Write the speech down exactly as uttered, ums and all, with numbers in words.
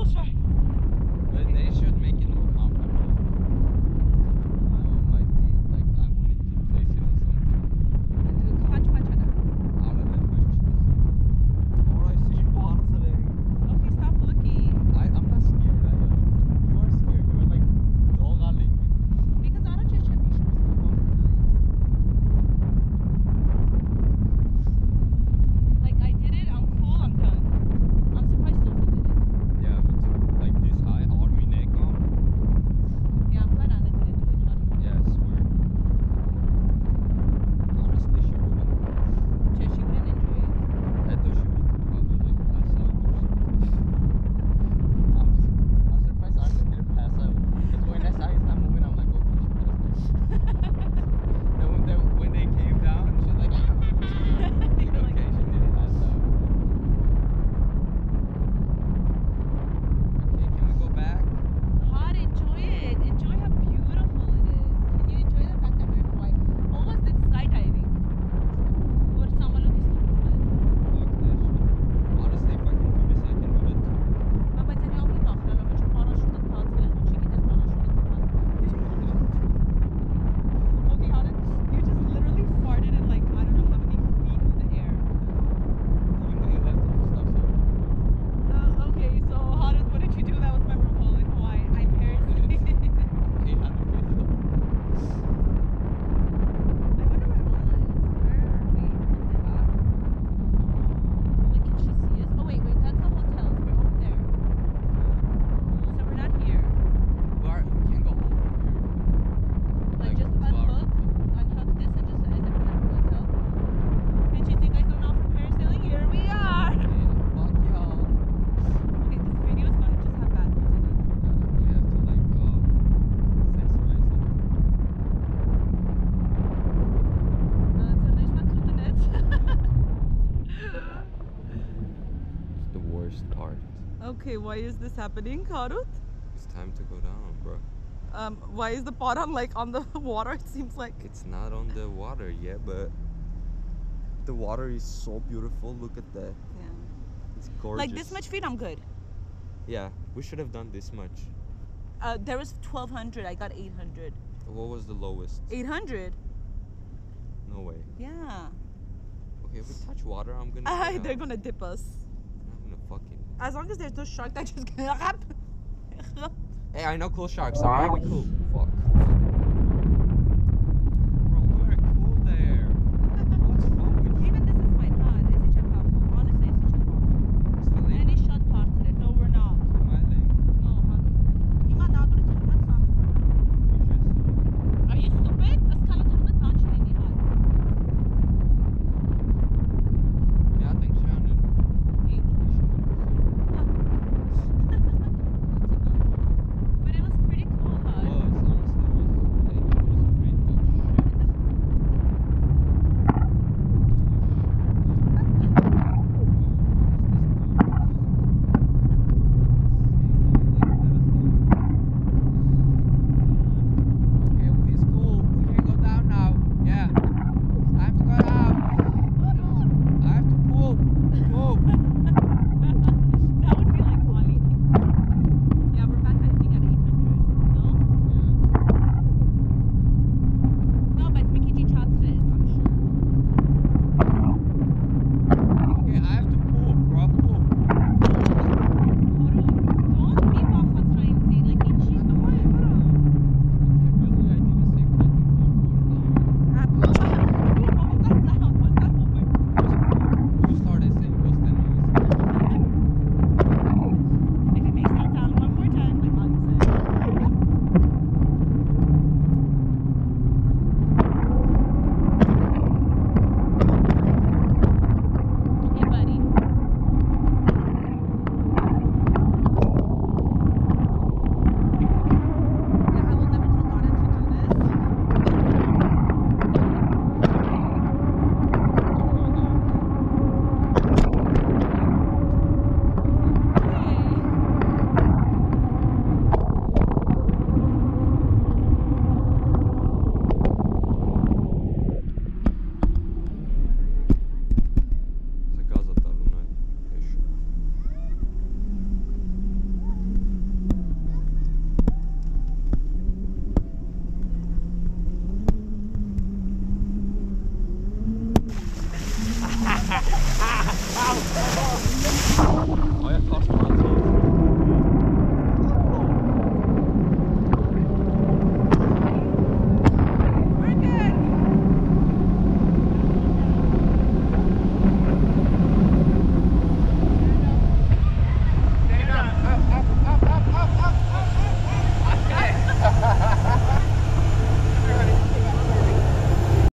cool sharks. But they should make it more comfortable. Oh, my feet, like I wanted to place it on something. Kaç kaç hadi. Out of it, which all I see balls today. Okay, stop looking. I, I'm not scared. I, uh, you are scared. You are like dog alley. Because I don't just check your shorts come off tonight. Like I did it, I'm cool, I'm done. I'm surprised Sophie did it. Yeah, me too. Like this high, army neck on. Yeah, I'm glad Anna didn't do it. How do Yeah, I swear. Honestly, she wouldn't. She, she wouldn't enjoy it. I thought she would probably like pass out or something. I'm, I'm surprised I didn't pass out. Because when I saw you start moving, I'm like, okay, she passed out. Then when they, when they came down, she's like, ah. Like, You're like, okay, she didn't pass out. Okay, can we go back? Hot, enjoy it. Enjoy how beautiful it is. Can you enjoy the fact that we're in Hawaii? What was this skydiving? Or sama lo que estúpido. Fuck that shit. Honestly, if I can do this, I can do it too. Baba sen yok mu bakla lo çok paraşütle tatile bu şekilde paraşütle tatile. Okay, how did you just literally farted in like I don't know how many feet in the air. You know you have to do stuff so. Uh, okay, so how did what did you do that was memorable in Hawaii? I parasailing. eight hundred feet up. I wonder where Mama is. Where are we? In the back? Like, can she see us? Oh wait, wait, that's the hotels. We're over there. So we're not here. We are, we can go home from here. Like, just two hours. unhook, unhook this and just end up in that hotel. Did you think I don't know for parasailing? Here we are. Yeah, fuck y'all. Okay, this video is gonna just have bad words in it. Uh, we have to like uh censorize it. Uh, tanışma kırdınız. It's the worst part. Okay, why is this happening, Harut? It's time to go down, bro. Um, why is the pot on like on the water? It seems like. It's not on the water yet, but the water is so beautiful. Look at that. Yeah. It's gorgeous. Like this much feet, I'm good. Yeah, we should have done this much. Uh, there was twelve hundred. I got eight hundred. What was the lowest? eight hundred? No way. Yeah. Okay, if we touch water, I'm gonna. Ah, go they're down. gonna dip us. I'm gonna fucking. As long as there's no shark that just. Hey, I know cool sharks. Alright, we cool.